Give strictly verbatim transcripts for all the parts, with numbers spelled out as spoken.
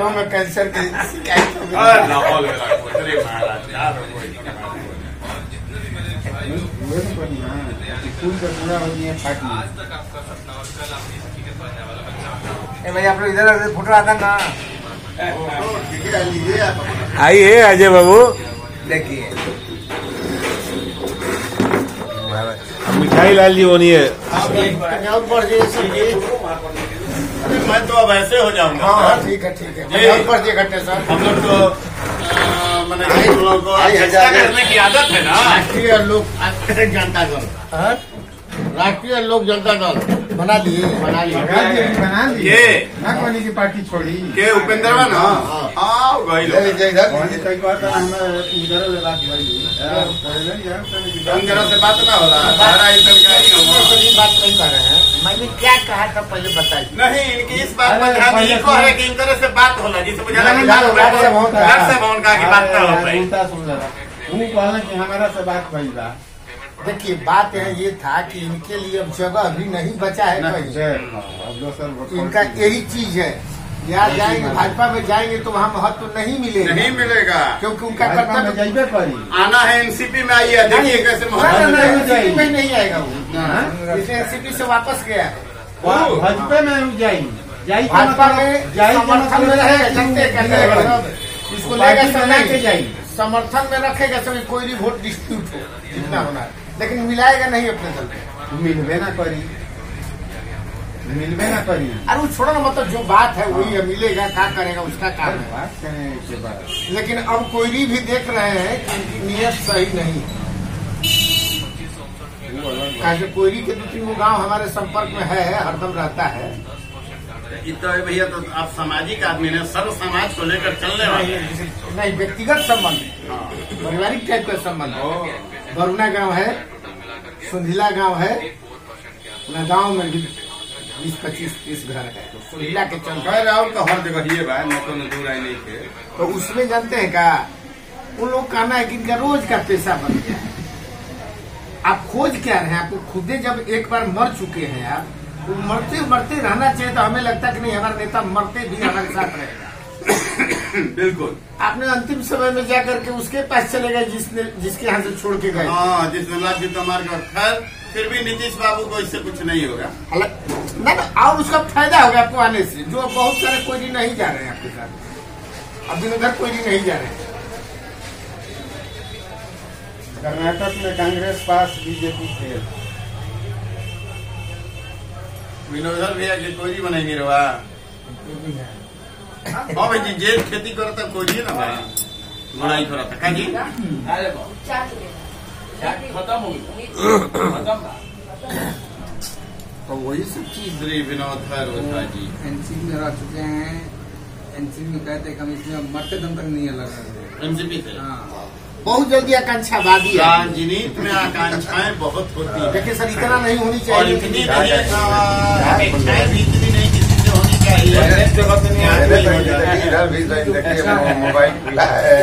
घरों में कैंसर की शिकायत हो भाई। आप लोग इधर फोटो आता ना, आइए अजय बाबू, देखिए मिठाई लाल जी बोलिए। अरे मैं तो अब ऐसे हो जाऊंगा। हाँ ठीक है ठीक है, बढ़ दिए घंटे सर। हम लोग तो मैंने हम लोग को करने की आदत है ना। राष्ट्रीय लोक जनता दल, राष्ट्रीय लोक जनता दल बना लिए बना लिए बना लिए ये ना कोनी की पार्टी छोड़ी के उपेंद्रवा ना। हाँ वही लोग उनके से बात ना होला। बात नहीं कर रहे हैं, मैंने क्या कहा था पहले बताइए। नहीं, इनकी इस बात पर ध्यान इनको है कि इन तरह से बात होला जिससे मुझे लगा से भवन का की बात ना हो पाई। हमारा से बात भइल बा। देखिए बात है ये था कि इनके लिए अब जगह अभी नहीं बचा है कहीं। इनका यही चीज है, यहाँ जाएंगे भाजपा में जाएंगे तो वहाँ महत्व तो नहीं मिलेगा, नहीं मिलेगा क्योंकि उनका कर्तव्य आना है। एनसीपी में आइए, देखिए कैसे एनसीपी में नहीं आएगा वो, इसलिए एनसीपी से वापस गया है। भाजपा में जाएंगे, भाजपा में समर्थन में रहेगा, जनते इसको लेकर समय के जाएंगे, समर्थन में रखेगा सभी, कोई भी वोट डिस्प्यूट हो जितना होना है, लेकिन मिलाएगा नहीं अपने दल में। मिलवे ना करी, मिलवे ना करी। अरे वो छोड़ो ना, मतलब जो बात है वही है, मिलेगा क्या करेगा उसका काम है। बात करें के बाद, लेकिन अब कोयरी भी देख रहे हैं कि इनकी नीयत सही नहीं है। कैसे कोयरी के दो तीन गांव हमारे संपर्क में है, हरदम रहता है। तो भैया तो आप सामाजिक आदमी ने, सर्व समाज को लेकर चलने वाले नहीं, व्यक्तिगत संबंध, पारिवारिक टाइप का संबंध। बरुना गांव है, सुंधिला गांव है, न गांव में भी बीस पच्चीस तीस घर है, तो सुंधिला के चलते राहुल तो हर जगह ही है, न तो दूर आए नहीं थे। तो उसमें जानते हैं क्या, उन लोग कहना है कि इनका रोज का पैसा बन गया है। आप खोज क्या रहे हैं, आपको खुदे जब एक बार मर चुके हैं आप, तो मरते मरते रहना चाहिए। तो हमें लगता है कि नहीं, हमारा नेता मरते भी हमारे साथ रहेगा। बिल्कुल। आपने अंतिम समय में जाकर के उसके पास चले गए जिसने जिसके यहाँ से छोड़ के गए। हाँ, जिसने लाख जी तमार कर। खैर फिर भी नीतीश बाबू को इससे कुछ नहीं होगा ना, ना, और उसका फायदा होगा आपको आने से। जो बहुत सारे कोई नहीं जा रहे हैं आपके साथ, अब दिन उधर कोई नहीं जा रहे हैं। कर्नाटक में कांग्रेस पास, बीजेपी फेल। विनोदर भैया की कोई बनाई नहीं रहा। हाँ भाई जी, जे खेती करता कोई ना भाई, लड़ाई करता का जी खत्म हो गया। तो वही सब चीज श्री विनोदर जी एनसीपी में रह चुके हैं। एनसीपी में कहते हैं कि हम इसमें मरते दम तक नहीं अलग। एनसीपी से बहुत जल्दी आकांक्षावादी है। राजनीति में आकांक्षाएं बहुत होती है। देखिए सर, इतना नहीं होनी और चाहिए, इतनी नहीं अपेक्षाएं भी इतनी नहीं किसी से होनी चाहिए। मोबाइल खुला है,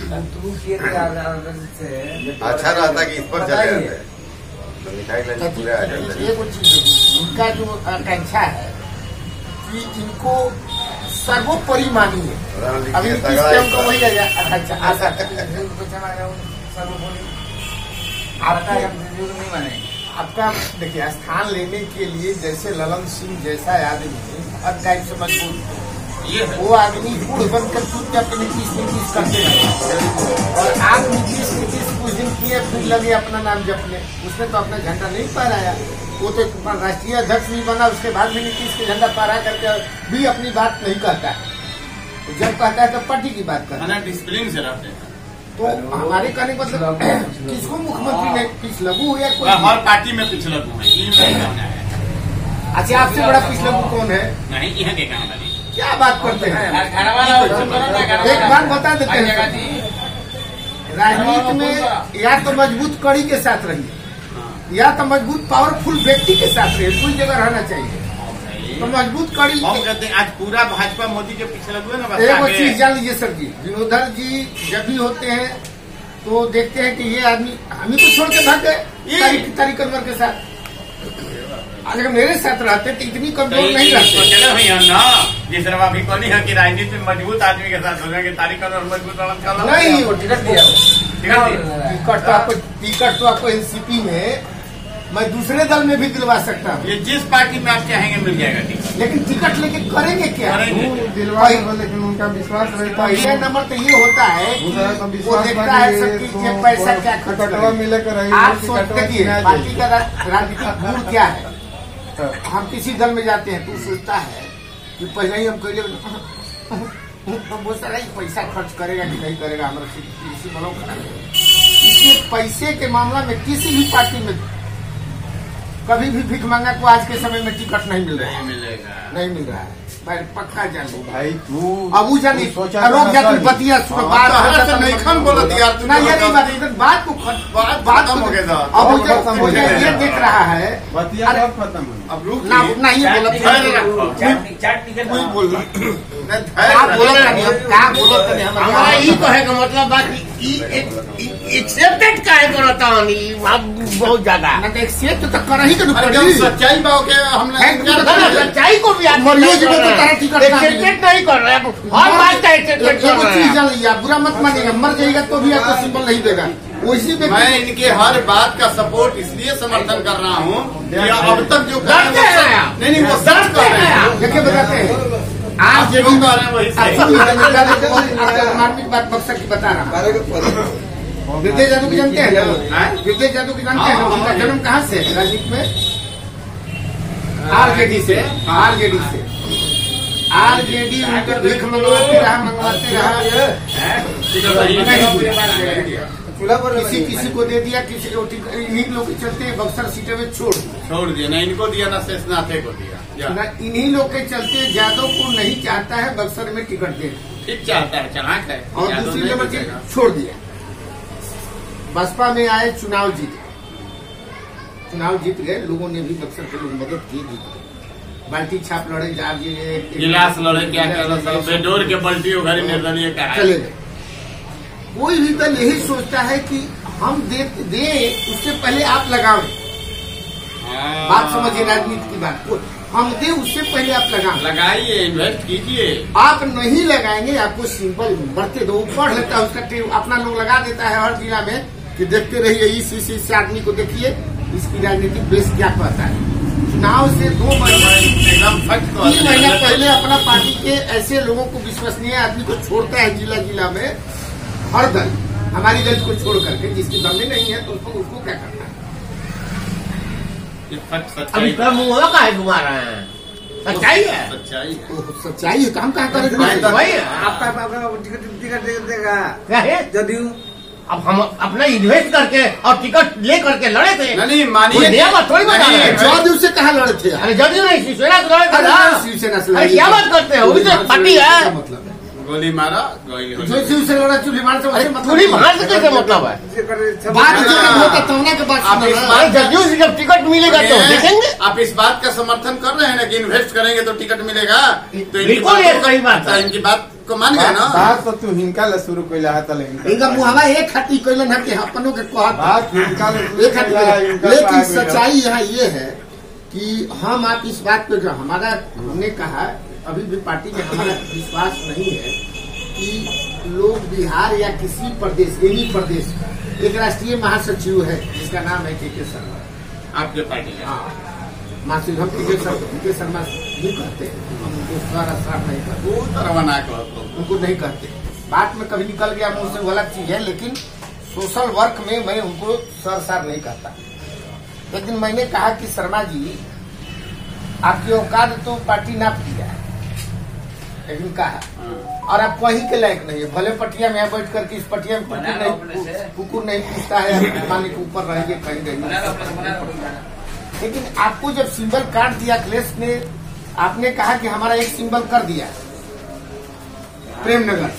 अच्छा रहता कि इस पर चले जाते। तो मिठाई लाने पूरे आ जाते। ये कुछ उनका जो आकांक्षा है कि इनको सर्वोपरि मानिए। अभी नीतीश के हमको वही है। अच्छा आशा सर्वोपरि आपका नहीं मानेंगे। आपका देखिए, स्थान लेने के लिए जैसे ललन सिंह जैसा आदमी हर टाइप से मजबूत ये वो आदमी बूढ़ बनकर चुपचाप नीतीश नीतीश करते रहे। और आप नीतीश नीतीश कुछ दिन किए, फिर लगे अपना नाम जपने। उसने तो अपना झंडा नहीं फहराया, वो तो राष्ट्रीय अध्यक्ष भी बना, उसके बाद भी नीतीश के झंडा फहरा करके भी अपनी बात नहीं कहता है। तो जब कहता है तो पार्टी की बात करता है, डिसिप्लिन से रहते हैं। तो हमारे कहने का मतलब किसको मुख्यमंत्री ने पिछलगू या कोई हर पार्टी में पिछलगू है। अच्छा, आपसे बड़ा पिछलगू कौन है? नहीं, यहाँ के काम है। क्या बात करते हैं? एक बात बता देते हैं, राजनीति में या तो मजबूत कड़ी के साथ रहिए, या तो मजबूत पावरफुल व्यक्ति के साथ रहिए। कोई जगह रहना चाहिए। तो मजबूत कड़ी हम कहते हैं आज पूरा भाजपा मोदी के पीछे लगे ना। एक वो चीज जान लीजिए सर जी, विनोदर जी जब भी होते हैं तो देखते हैं कि ये आदमी हम ही को छोड़ के भाग गए तारीख के साथ। अगर मेरे साथ रहते तो इतनी कमजोर तो नहीं रहते। चले हुई है ना जिस तरह अभी कौन है कि राजनीति में मजबूत आदमी के साथ हो जाएंगे तारीख और मजबूत नहीं वो टिकट दिया टिकट टिकट तो आपको टिकट तो आपको एनसीपी में मैं दूसरे दल में भी दिलवा सकता हूँ, ये जिस पार्टी में आप चाहेंगे मिल जाएगा टिकट। लेकिन टिकट लेके करेंगे क्या? करेंगे। दिलवा दो, लेकिन उनका विश्वास रहता है। पहले नंबर तो ये होता है कि दूसरा तो वो विश्वास देखता है बाकी सबकी तो ये पैसा क्या खर्च टिकटवा करें। मिलेकर रही आप टिकटवा सोचते कि चुना पार्टी जाए। का रा- राजनीतिक मूड क्या है। हम किसी दल में जाते हैं तो सोचता है कि पहले ही हम कह वो सारा ही पैसा खर्च करेगा कि नहीं करेगा, हमारा किसी बलों करेगा। इसलिए पैसे के मामला में किसी भी पार्टी में कभी भी भीख मांगा को आज के समय में टिकट नहीं मिल रहा है, मिलेगा नहीं मिल रहा है। भाई पक्का जान लो भाई तू अब जानी तू सोचा रोक था जाती सर। बतिया सुनो हाँ, बात तो खत्म नहीं खन बोलो यार, तू ना तो ये नहीं बताओ। बात इधर बात को खत्म- बात बात खत्म को- हो गया था। अब अब मुझे खत्म हो मुझे गया। ये देख रहा है बतिया अरे, कब खत्म हुई? अब रुक ना ना ये बोला धैर्य रखो। कोई बोल रहा नहीं, क्या धैर्य बोला रखो। नहीं हम क्या बोला नहीं हम हमारा ई कहे का मतलब बात एक्सेप्टेड काहे करता हनी अब बहुत ज्यादा ना तो एक्सेप्ट तो कर ही तो अरे जब सच्चाई बाव के हमने है, क्या ना, किया? सच्चाई को भी आप मरियो जी को तो तारा टिकट ना मिले। एक्सेप्टेड नहीं कर रहे अब हर बात का एक्सेप्टेड कर एगो रहे चीज हैं जान लिया बुरा मत मानिएगा, मर जाएगा तो भी आपको सिंबल नहीं देगा। वैसी मैं व्यक्ति इनके हर बात का सपोर्ट इसलिए समर्थन कर रहा हूँ कि अब तक जो कर डरते रहे हैं हैं आप। नहीं नहीं वो सच कर रहे हैं। देखिए बताते हैं आप आज जो कह रहे हैं वही सही। आपको मार्मिक बात बक्सर की बता रहा हूँ। विजय जादव की जानते हैं ना? विजय जादव की जानते हैं ना? उनका जन्म कहाँ से है राजनीति में? आरजेडी से आरजेडी से आरजेडी उनका भीख मंगवाते रहा मंगवाते रहा किसी किसी को दे दिया, किसी को टिकट- इन्हीं लोग के चलते बक्सर सीटें में छोड़ दिया। छोड़ दिया ना इनको दिया ना शेषनाथे को दिया या। ना इन्हीं लोग के चलते यादव को नहीं चाहता है बक्सर में टिकट देना ठीक चाहता है चलाक है और यादव दूसरी नहीं नंबर देगा। छोड़ दिया। बसपा में आए, चुनाव जीते, चुनाव जीत गए, लोगों ने भी बक्सर के लोग मदद की, जीत गए। बाल्टी छाप लड़े जा गिलास लड़े क्या क्या बेडोर के पलटी हो घरी निर्दलीय का चले गए। कोई भी दल यही सोचता है कि हम दे दे उससे पहले आप लगाओ। बात समझिए राजनीति की बात को, हम दे उससे पहले आप लगाओ। लगाइए इन्वेस्ट कीजिए। आप नहीं लगाएंगे, आपको सिंपल बढ़ते दो, पढ़ लेता है उसका टेब, अपना लोग लगा देता है हर जिला में कि देखते रहिए इस इस इस आदमी को देखिए इसकी राजनीतिक बेस क्या कहता है। चुनाव से दो महीने एकदम फट को तीन महीना पहले अपना पार्टी के ऐसे लोगों को विश्वसनीय आदमी को छोड़ता है जिला जिला में, हर दल हमारी दल को छोड़ करके, जिसकी दम में नहीं है तो उसको उसको क्या करना है। ये फट अभी सच्चाई कर मुंह का है घुमा रहे हैं सच्चाई है सच्चाई है। वो सच्चाई है, काम कहाँ करें। वही है। आपका टिकट टिकट देगा क्या है जदयू। अब हम अपना इन्वेस्ट करके और टिकट ले करके लड़े थे। नहीं नहीं कोई मानिए नया बात थोड़ी बता रहे हैं। जदयू से कहाँ लड़े थे? अरे जदयू नहीं शिवसेना से लड़े थे अरे ना। शिवसेना से अरे लड़े क्या थे। बात करते हैं, वो भी तो पार्टी है। क्या मतलब है? गोली मारा गोली हो जो गई। शिवसेना लड़ा चूल्हे मार से अरे उससे मतलब पूरी नहीं है। बाहर से कैसे मतलब है। बात जो नहीं होता तौना के बात आप इस सुनो ना। बात- अरे जदयू से जब टिकट मिलेगा तो देखेंगे। आप इस बात का समर्थन कर रहे हैं ना कि इन्वेस्ट करेंगे तो टिकट मिलेगा, तो इनकी बिल्कुल बात ये को- सही बात है। तो इनकी बात को मान गए ना। बात तो तू हिंका ला शुरू कैला है तले इनका मुहावा एक हाथी कैलन है कि अपनों के कहत बात हिंका ला शुरू एक हाथी कैला है, कैलन। हिंका लेकिन आगे जा। सच्चाई यहाँ ये है कि हम आप इस बात पे जो हमारा हमने कहा अभी भी पार्टी में हमारा विश्वास नहीं है कि लोग बिहार या किसी प्रदेश एनी प्रदेश एक राष्ट्रीय महासचिव है जिसका नाम है के के शर्मा। आपके पार्टी का हाँ मासी हम के के शर्मा के शर्मा नहीं कहते हैं, हम उनको सारा साफ नहीं करते, वो तो रवाना करो तो। उनको नहीं कहते। बात में कभी निकल गया मुंह से, वो अलग चीज है, लेकिन सोशल वर्क में मैं उनको सर सार नहीं कहता। लेकिन मैंने कहा कि शर्मा जी आपकी औकात तो पार्टी नाप दिया है, लेकिन कहा और आप कहीं के लायक नहीं है। भले पटिया में बैठ करके इस पटिया में कुकुर नहीं कुकुर नहीं पूछता है मालिक के ऊपर रहेंगे कहीं रहिए, लेकिन आपको जब सिंबल काट दिया अखिलेश ने, आपने कहा कि हमारा एक सिंबल कर दिया प्रेमनगर।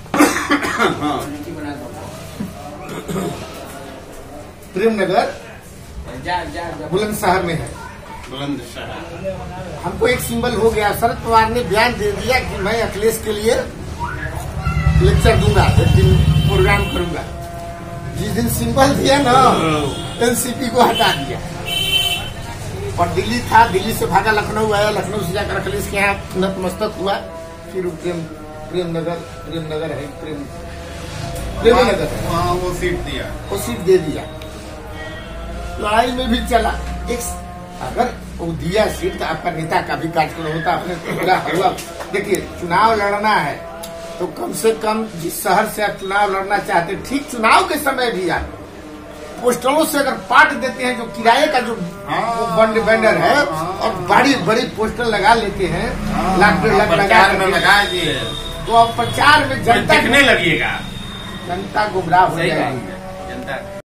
प्रेमनगर बुलंदशहर में है, बुलंदशहर हमको एक सिंबल हो गया। शरद पवार ने बयान दे दिया कि मैं अखिलेश के लिए लेक्चर दूंगा, एक दिन प्रोग्राम करूंगा। जिस दिन सिंबल दिया ना एनसीपी को हटा दिया और दिल्ली था, दिल्ली से भागा लखनऊ आया, लखनऊ से जाकर अखिलेश के यहाँ नतमस्तक हुआ। फिर वो प्रेम प्रेम नगर प्रेम नगर है प्रेम प्रेम नगर है, वहाँ वो सीट दिया। वो सीट दे दिया। लड़ाई में भी चला। एक अगर वो दिया सीट तो आपका नेता का भी कार्यक्रम होता, आपने पूरा हुआ। देखिए चुनाव लड़ना है तो कम से कम जिस शहर से आप चुनाव लड़ना चाहते हैं, ठीक चुनाव के समय भी आप पोस्टरों से अगर पाट देते हैं, जो किराए का जो बंड वेंडर है, और बड़ी बड़ी पोस्टर लगा लेते हैं, लाख डेढ़ लाख लगा में लगा दिए तो अब प्रचार में जनता दिखने लगिएगा, जनता गुमराह हो सही जाएगी। बात है जनता